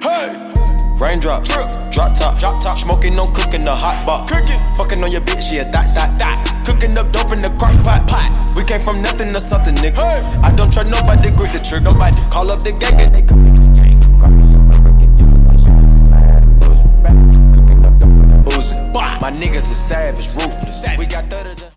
Hey. Raindrop, drop top, smoking, no cooking the hot box. Fucking on your bitch, yeah, that. Cooking up dope in the crock pot. We came from nothing to something, nigga. Hey. I don't try nobody, grip the trigger. Nobody call up the gang and they come in the gang. My niggas is savage, ruthless. We got 30s.